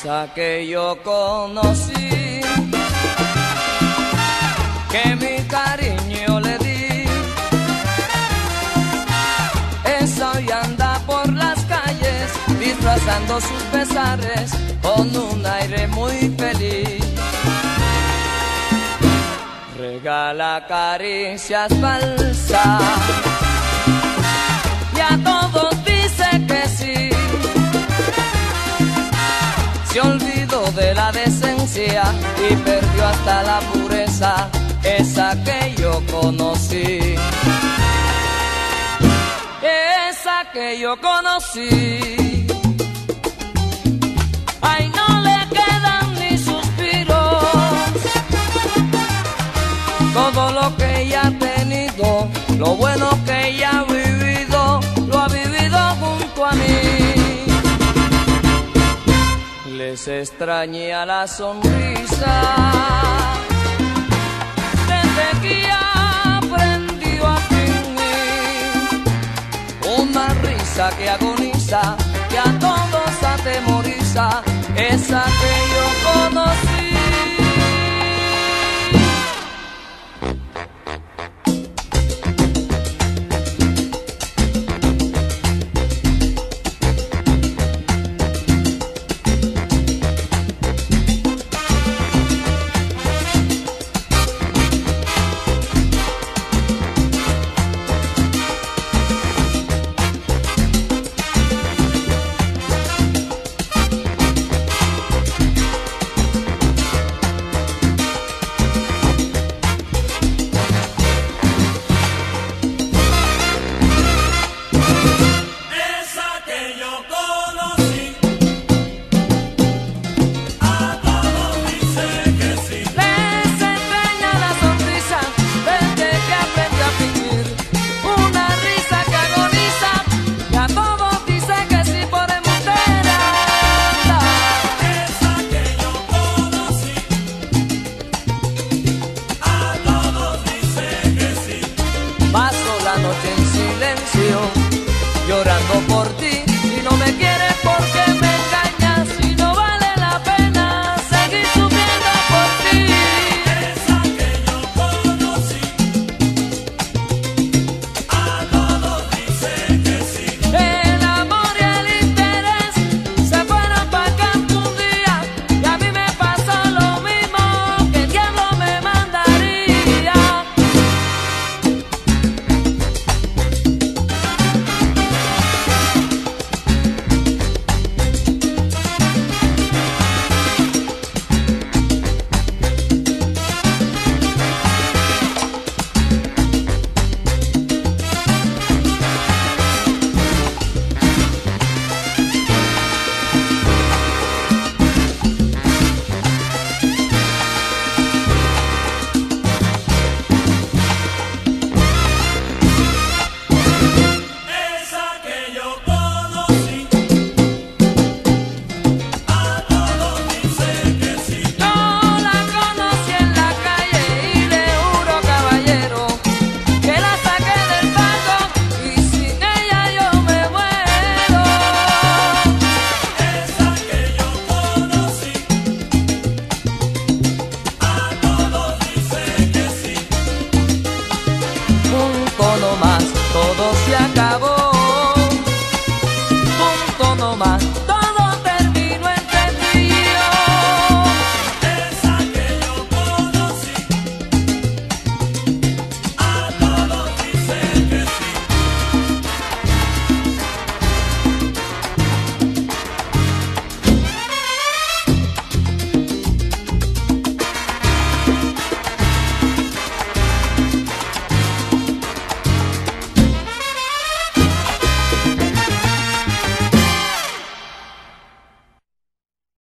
esa que yo conocí, que mi cariño le di. Esa hoy anda por las calles disfrazando sus pesares con un aire muy feliz. Regala caricias falsas y a todos dice que sí. Se olvidó de la decencia y perdió hasta la pureza, esa que yo conocí. Esa que yo conocí. Ay, no le quedan ni suspiros. Todo lo que ella ha tenido, lo bueno que ella ha vivido, lo ha vivido junto a mí. Les extraña la sonrisa desde que aprendió a fingir, una risa que agoniza, que a todos atemoriza, esa que yo conocí.